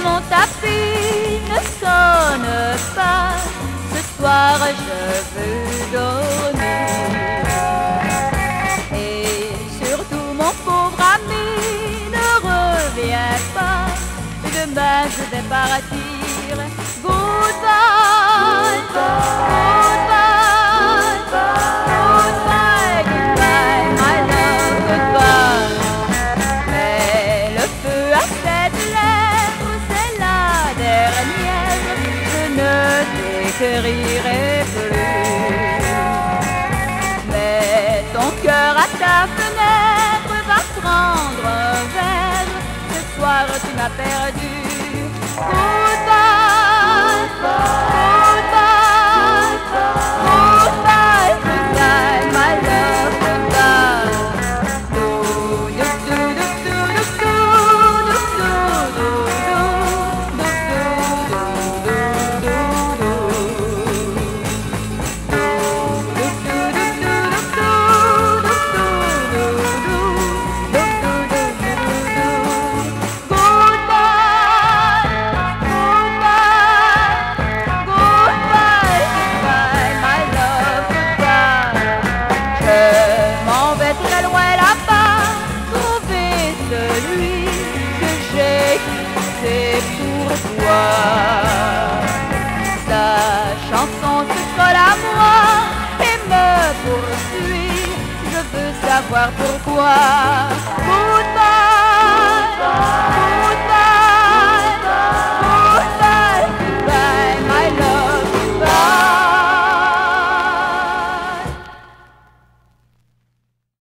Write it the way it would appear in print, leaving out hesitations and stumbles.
mon tapis ne sonne pas. Ce soir je veux dormir. Et surtout mon pauvre ami ne reviens pas. Demain je vais partir. Goodbye, goodbye, goodbye, goodbye, my love, goodbye. Mais le feu à cette lèvre, c'est la dernière. Je ne t'écrirai plus. Mais ton cœur à ta fenêtre va prendre un verre. Ce soir tu m'as perdu. Goodbye, goodbye, goodbye, goodbye, my love, goodbye. Do do do do do do do do sa chanson se colle à moi et me poursuit. Je veux savoir pourquoi. Goodbye.